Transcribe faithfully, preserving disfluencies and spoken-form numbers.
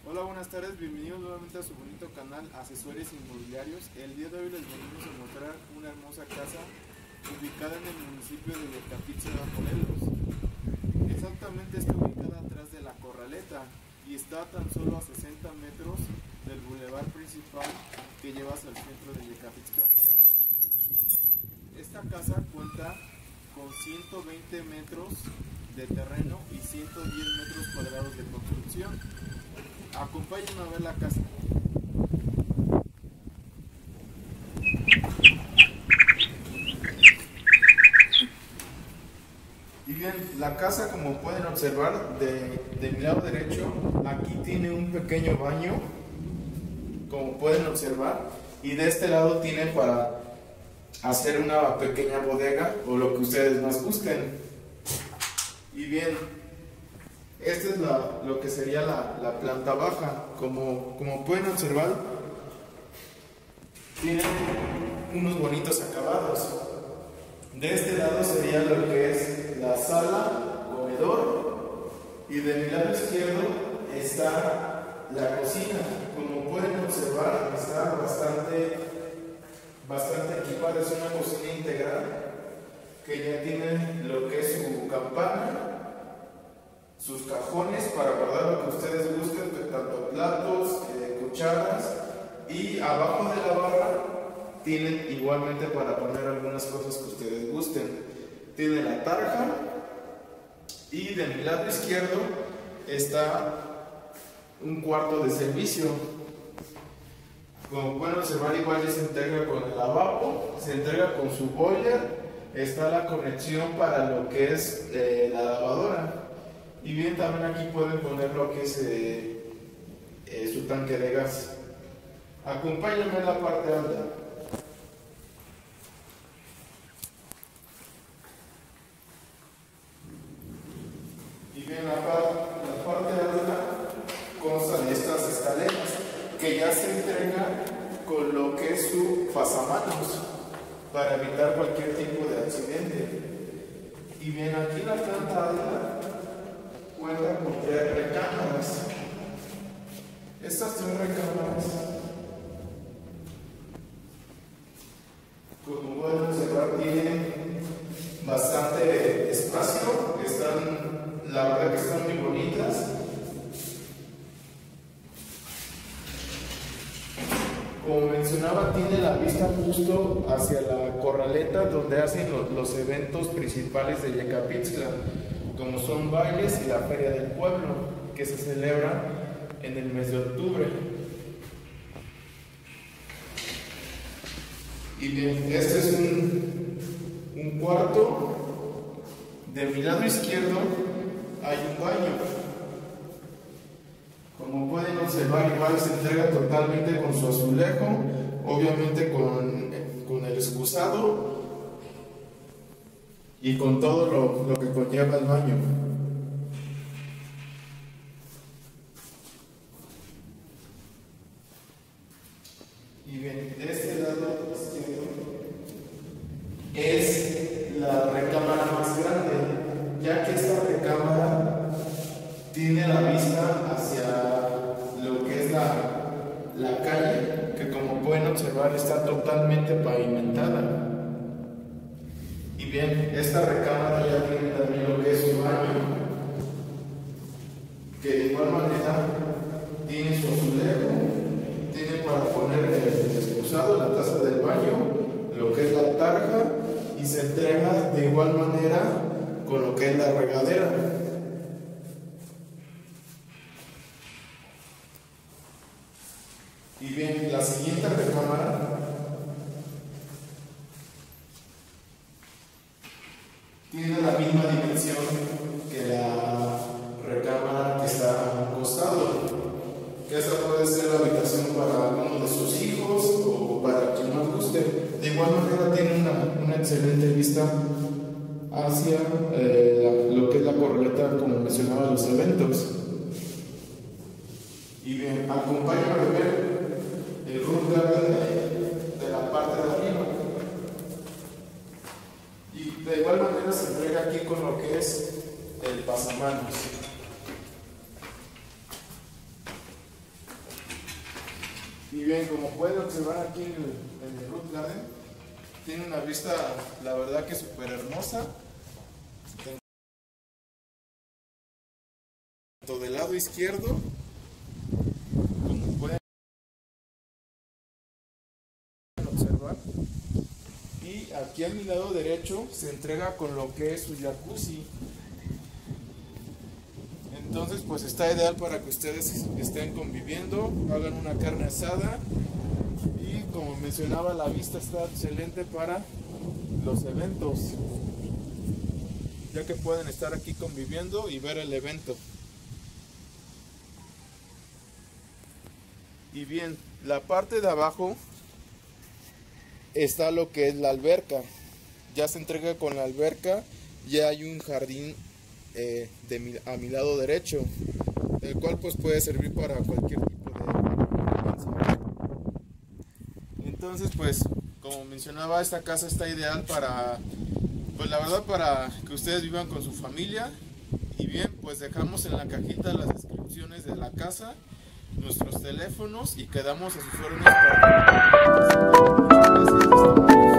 Hola, buenas tardes, bienvenidos nuevamente a su bonito canal Asesores Inmobiliarios. El día de hoy les venimos a mostrar una hermosa casa ubicada en el municipio de Yecapixtla, Morelos. Exactamente está ubicada atrás de la Corraleta y está tan solo a sesenta metros del bulevar principal que lleva hacia el centro de Yecapixtla, Morelos. Esta casa cuenta con ciento veinte metros de terreno y ciento diez metros cuadrados de construcción. Acompáñenme a ver la casa. Y bien, la casa, como pueden observar, de, de mi lado derecho, aquí tiene un pequeño baño, como pueden observar, y de este lado tiene para hacer una pequeña bodega o lo que ustedes más gusten. Y bien, esta es la, lo que sería la, la planta baja. Como, como pueden observar, tiene unos bonitos acabados. De este lado sería lo que es la sala, comedor, y de mi lado izquierdo está la cocina. Como pueden observar, está bastante, bastante equipada. Es una cocina integral que ya tiene lo que es su campana, sus cajones para guardar lo que ustedes gusten, tanto platos, eh, cucharas, y abajo de la barra tienen igualmente para poner algunas cosas que ustedes gusten. Tiene la tarja, y de mi lado izquierdo está un cuarto de servicio. Como pueden observar, igual ya se integra con el lavabo, se integra con su boiler, está la conexión para lo que es eh, la lavadora. Y bien, también aquí pueden poner lo que es eh, eh, su tanque de gas. Acompáñenme en la parte alta. Y bien, la, la parte alta consta de estas escaleras que ya se entrega con lo que es su pasamanos para evitar cualquier tipo de accidente. Y bien, aquí la planta alta cuenta con tres recámaras. Estas tres recámaras, como pueden observar, tienen bastante espacio. Están, la verdad que están muy bonitas. Como mencionaba, tiene la vista justo hacia la Corraleta, donde hacen los, los eventos principales de Yecapixtla, como son bailes y la Feria del Pueblo, que se celebra en el mes de octubre. Y bien, este es un, un cuarto. De mi lado izquierdo hay un baño. Como pueden observar, igual se entrega totalmente con su azulejo, obviamente con, con el excusado y con todo lo, lo que conlleva el baño. Y bien, de este lado izquierdo es la recámara más grande, ya que esta recámara tiene la vista hacia lo que es la, la calle, que como pueden observar está totalmente pavimentada. Y bien, esta recámara ya tiene también lo que es su baño, que de igual manera tiene su azulejo, tiene para poner el excusado, la taza del baño, lo que es la tarja, y se entrega de igual manera con lo que es la regadera. Y bien, la siguiente recámara tiene la misma dimensión que la recámara que está a un costado, que esa puede ser la habitación para alguno de sus hijos o para quien más guste. De igual manera tiene una, una excelente vista hacia eh, la, lo que es la Corraleta, como mencionaba, los eventos. Y bien, acompáñame a ver el room garden de, de la parte de arriba. Y de igual manera se entrega aquí con lo que es el pasamanos. Y bien, como pueden observar aquí en el, en el Root Garden, tiene una vista, la verdad que súper hermosa. Tanto del lado izquierdo, como pueden observar. Y aquí a mi lado derecho se entrega con lo que es su jacuzzi. Entonces pues está ideal para que ustedes estén conviviendo, hagan una carne asada. Y como mencionaba, la vista está excelente para los eventos, ya que pueden estar aquí conviviendo y ver el evento. Y bien, la parte de abajo está lo que es la alberca. Ya se entrega con la alberca, ya hay un jardín eh, de mi, a mi lado derecho, el cual pues puede servir para cualquier tipo de convivencia. Entonces pues, como mencionaba, esta casa está ideal para, pues la verdad, para que ustedes vivan con su familia. Y bien, pues dejamos en la cajita las descripciones de la casa, nuestros teléfonos, y quedamos a sus órdenes para... Muchas gracias.